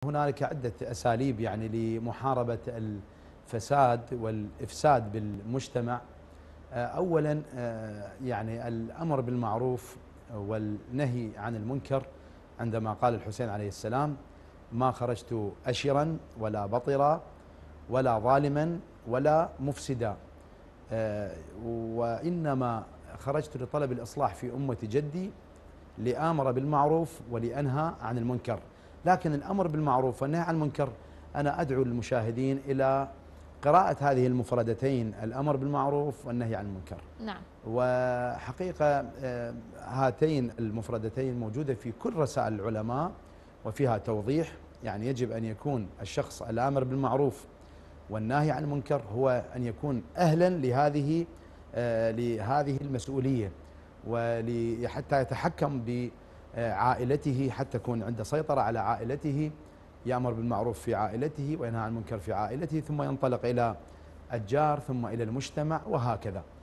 هنالك عدة أساليب يعني لمحاربة الفساد والإفساد بالمجتمع. أولا يعني الأمر بالمعروف والنهي عن المنكر، عندما قال الحسين عليه السلام: ما خرجت أشرا ولا بطرا ولا ظالما ولا مفسدا، وإنما خرجت لطلب الإصلاح في أمة جدي لآمر بالمعروف ولأنهى عن المنكر. لكن الأمر بالمعروف والنهي عن المنكر، أنا أدعو المشاهدين إلى قراءة هذه المفردتين: الأمر بالمعروف والنهي عن المنكر. نعم. وحقيقة هاتين المفردتين موجودة في كل رسائل العلماء وفيها توضيح. يعني يجب أن يكون الشخص الآمر بالمعروف والناهي عن المنكر هو أن يكون أهلا لهذه المسؤولية، وحتى يتحكم بعائلته، حتى يكون عنده سيطرة على عائلته، يأمر بالمعروف في عائلته وينهى عن المنكر في عائلته، ثم ينطلق إلى الجار ثم إلى المجتمع وهكذا.